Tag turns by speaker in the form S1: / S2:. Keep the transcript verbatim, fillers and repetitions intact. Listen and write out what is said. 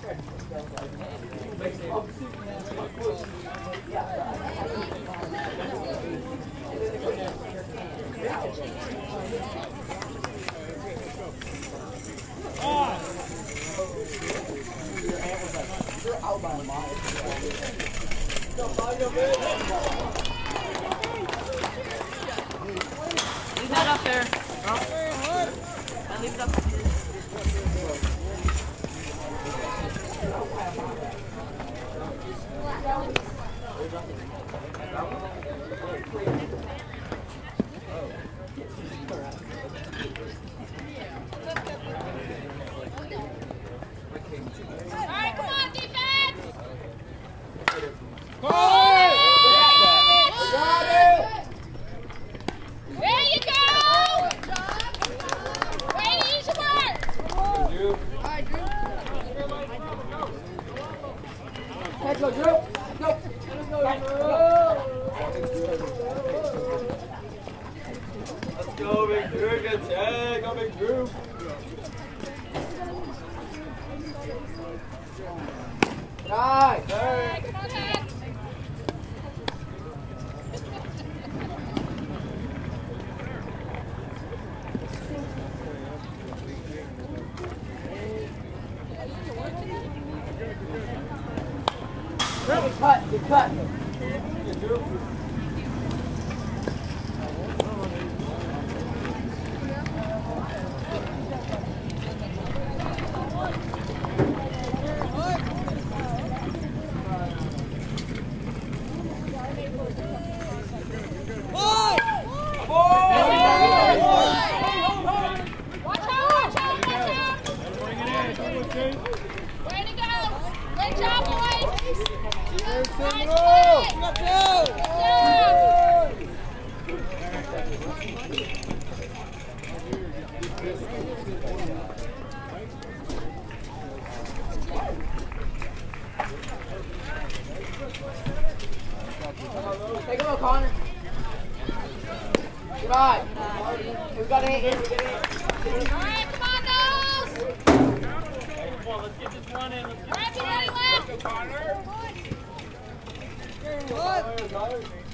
S1: Leave that up there. Huh? I leave it up there.
S2: Alright, come on, defense! There you go! Way to use your work!
S3: Let's go, Drew! Go!
S4: Let's go, Big Drew. Good tag. Go, Big Drew.
S3: Right.
S2: Alright, come on, Ted.
S3: Good cut, good cut.
S4: Good Drew.
S2: Way to go! Great job, boys! Nice
S4: Seminoles!
S2: play! Good
S3: Take him out, Connor. Good eye. We got it. We got it.
S2: Alright, come on, Nose!
S4: Come on, let's get this one in. Let's get
S2: Alright, be ready, left!
S4: Connor.
S3: Good.
S4: Connor.